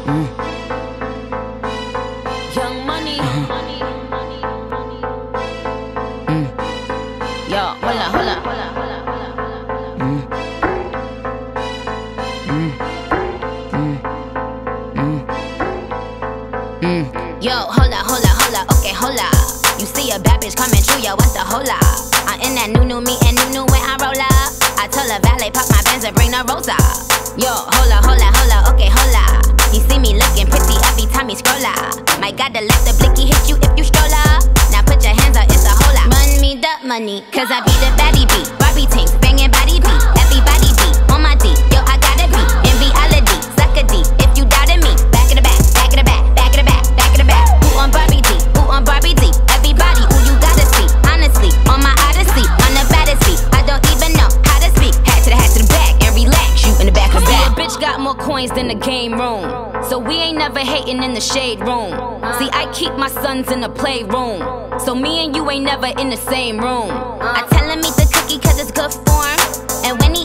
Young Money. Yo, hold up. Yo, hold up, okay, hold up. You see a bad bitch coming through, yo, what's the hold up? I'm in that new me and new when I roll up. I tell a valet, pop my Benz and bring the rose up. Yo, hold up, okay, hold up. He see me looking pretty every time he scroll up. My God, to let the blicky hit you if you stroll up. Now put your hands up, it's a whole lot. Run me the money, cause I be the baddie beat. Barbie tanks, banging body beat. Everybody beat, on my D, yo, I gotta be. In reality, suck a D, if you doubted me. Back in the back, back in the back, back in the back, back in the back. Who on Barbie D, who on Barbie D? Everybody, who you gotta speak. Honestly, on my odyssey, on the baddest beat. I don't even know how to speak. Hat to the back, and relax, you in the back of the back. Bitch got more coins than the game room, so we ain't never hating in the shade room. See, I keep my sons in the playroom, so me and you ain't never in the same room. I tell him eat the cookie cause it's good for him, and when he